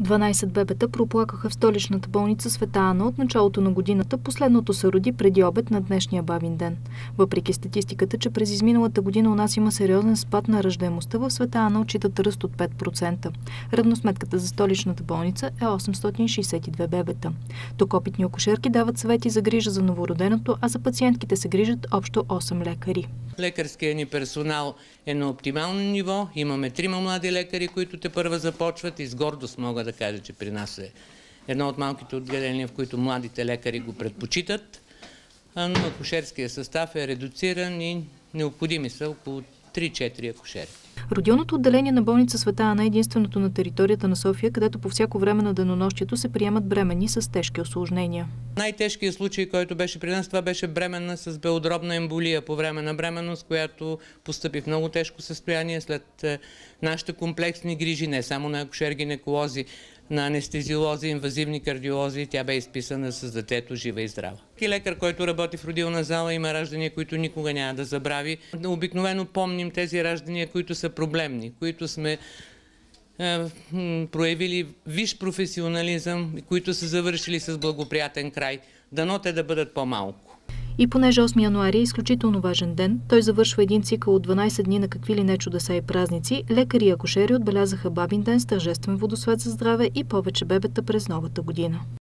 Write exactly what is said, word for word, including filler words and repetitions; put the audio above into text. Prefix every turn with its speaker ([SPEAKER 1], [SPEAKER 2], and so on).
[SPEAKER 1] дванайсет бебета проплакаха в столичната болница Света Ана от началото на годината. Последното се роди преди обед на днешния бабин ден. Въпреки статистиката, че през изминалата година у нас има сериозен спад на раждаемостта, в Света Ана отчитат ръст от пет процента. Равносметката за столичната болница е осемстотин шейсет и две бебета. Тук опитни акушерки дават съвети за грижа за новороденото, а за пациентките се грижат общо осем лекари.
[SPEAKER 2] Лекарският ни персонал е на оптимално ниво. Имаме трима млади лекари, които тепърва започват, и с гордост мога да кажа, че при нас е едно от малките отделения, в които младите лекари го предпочитат. Но акушерският състав е редуциран и необходими са около три-четири акушери.
[SPEAKER 1] Родилното отделение на болница Света Ана е единственото на територията на София, където по всяко време на денонощието се приемат бременни с тежки осложнения.
[SPEAKER 2] Най-тежкият случай, който беше при нас, това беше бременна с белодробна емболия по време на бременност, която постъпи в много тежко състояние след нашите комплексни грижи, не само на акушер-гинеколози, на анестезиолози, инвазивни кардиолози. Тя бе изписана с детето жива и здрава. И лекар, който работи в родилна зала, има раждания, които никога няма да забрави. Обикновено помним тези раждания, които са проблемни, които сме е, проявили висш професионализъм и които са завършили с благоприятен край. Дано те да бъдат по-малко.
[SPEAKER 1] И понеже осми януари е изключително важен ден, той завършва един цикъл от дванайсет дни на какви ли не чудеса и празници, лекари и акушери отбелязаха бабин ден с тържествен водосвет за здраве и повече бебета през новата година.